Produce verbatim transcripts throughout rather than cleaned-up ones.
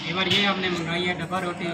बार ये हमने मंगाई है डब्बा रोटी।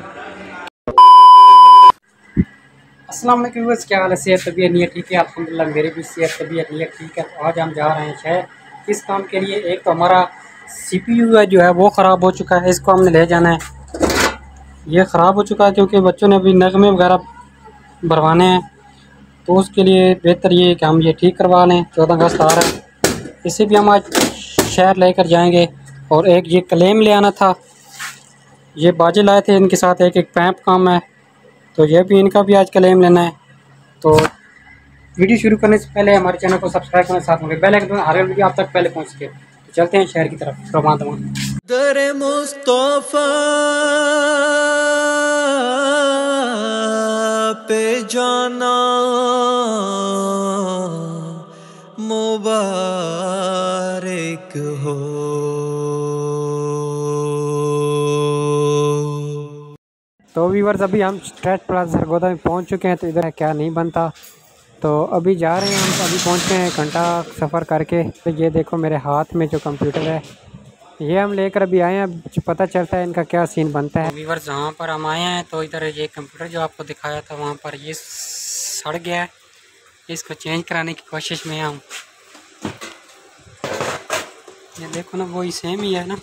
अस्सलाम वालेकुम व्यूअर्स, क्या हाल है? सेहत तबीयत नहीं है ठीक है? अल्हम्दुलिल्लाह मेरी भी सेहत तबीयत नहीं है ठीक है। तो आज हम जा रहे हैं शहर किस काम के लिए। एक तो हमारा सीपीयू है जो है वो ख़राब हो चुका है, इसको हमने ले जाना है। ये ख़राब हो चुका है क्योंकि बच्चों ने अभी नगमे वगैरह भरवाने हैं, तो उसके लिए बेहतर ये है कि हम ये ठीक करवा लें। चौदह अगस्त आ रहा है, इसे भी हम आज शहर लेकर जाएंगे। और एक ये क्लेम ले आना था, ये बाजे लाए थे, इनके साथ एक एक पैप काम है, तो ये भी इनका भी आज क्लेम लेना है। तो वीडियो शुरू करने से पहले हमारे चैनल को सब्सक्राइब करना, साथ में बेल आइकन हर वीडियो आप तक पहले पहुंच सके। तो चलते हैं शहर की तरफ। रवाना दरे मुस्तफा पे जाना मुबारक हो। तो व्यूअर्स, अभी हम स्ट्रेट प्लाजा सरगोदा में पहुंच चुके हैं। तो इधर क्या नहीं बनता, तो अभी जा रहे हैं हम। अभी पहुंचे हैं घंटा सफ़र करके। तो ये देखो मेरे हाथ में जो कंप्यूटर है ये हम लेकर अभी आए हैं, अब पता चलता है इनका क्या सीन बनता है। व्यूअर्स, जहाँ पर हम आए हैं तो इधर ये कंप्यूटर जो आपको दिखाया था वहाँ पर ये सड़ गया है, इसको चेंज कराने की कोशिश में हूँ। ये देखो ना, वही सेम ही है ना।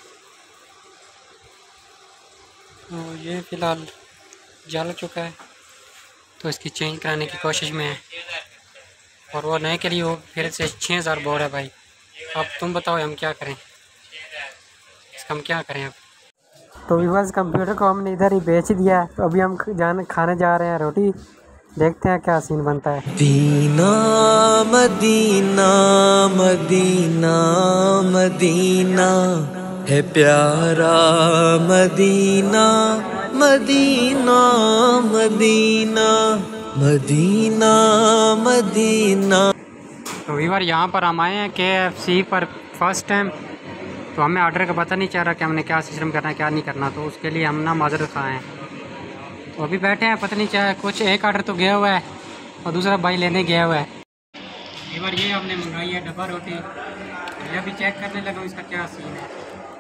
तो ये फ़िलहाल जल चुका है, तो इसकी चेंज कराने की कोशिश में है। और वो नए के लिए वो फिर से छः हज़ार बोल है भाई। अब तुम बताओ हम क्या करें, इसका हम क्या करें अब। तो व्यूअर्स, कंप्यूटर को हमने इधर ही बेच दिया है। तो अभी हम जाने खाने जा रहे हैं रोटी, देखते हैं क्या सीन बनता है। दीना मदीना मदीना मदीना है प्यारा Medina Medina Medina Medina Medina. तो व्यूअर, यहाँ पर हम आए हैं के एफ सी पर फर्स्ट टाइम। तो हमें ऑर्डर का पता नहीं चल रहा कि हमने क्या सिस्टम करना है क्या नहीं करना, तो उसके लिए हम ना माजरत खाए हैं। तो अभी बैठे हैं, पता नहीं क्या कुछ एक ऑर्डर तो गया हुआ है और दूसरा भाई लेने गया हुआ है। एक बार ये हमने मंगाई है डब्बा रोटी, ये अभी चेक करने लगा इसका क्या सीन है।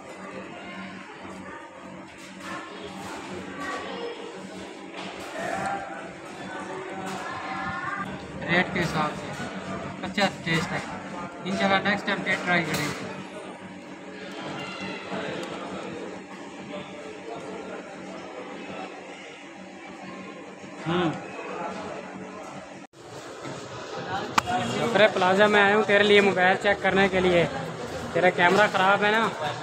रेट के हिसाब से अच्छा टेस्ट है, इंशाल्लाह नेक्स्ट टाइम टेस्ट ट्राई करेंगे। सुपरे प्लाजा में आया हूँ तेरे लिए मोबाइल चेक करने के लिए। तेरा कैमरा ख़राब है ना,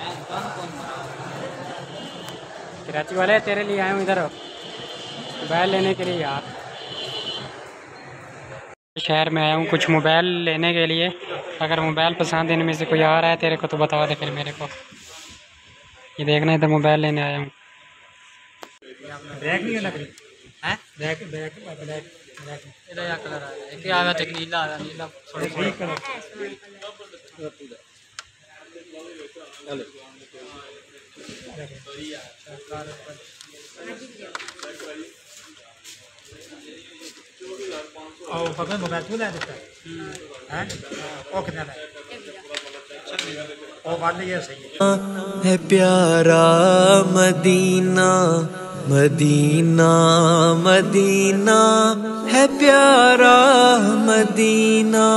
कराची वाले, तेरे लिए आया हूँ इधर मोबाइल लेने के लिए यार। शहर में आया हूँ कुछ मोबाइल लेने के लिए। अगर मोबाइल पसंद इनमें से कोई आ रहा है तेरे को तो बता दे फिर मेरे को। ये देखना है, तो मोबाइल लेने आया हूँ। ब्लैक नहीं लग रही है, ब्लैक ब्लैक ब्लैक ब्लैक इधर कलर आ रहा है, एक आ रहा है नीला आ रहा है, नीला थोड़ा थोड़ा कलर। और पता मोबाइल क्यों ले देता है हैं? ओ कितना है ओ बात ये सही है प्यारा मदीना मदीना मदीना है प्यारा मदीना।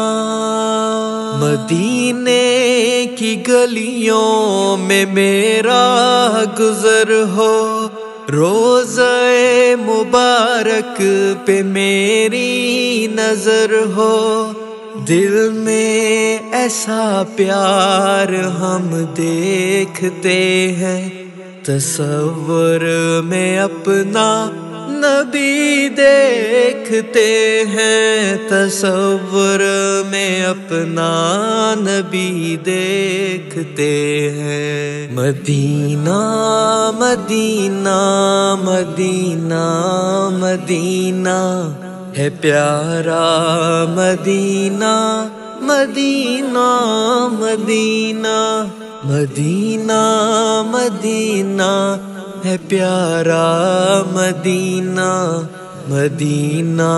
मदीने की गलियों में मेरा गुजर हो, रोज़े मुबारक पे मेरी नजर हो। दिल में ऐसा प्यार हम देखते हैं, तसव्वुर में अपना नबी देखते हैं, तसव्वुर में अपना नबी देखते हैं। मदीना मदीना मदीना मदीना है प्यारा Medina Medina Medina Medina Medina है प्यारा मदीना मदीना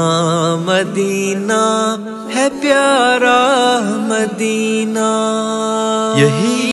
मदीना है प्यारा मदीना। यही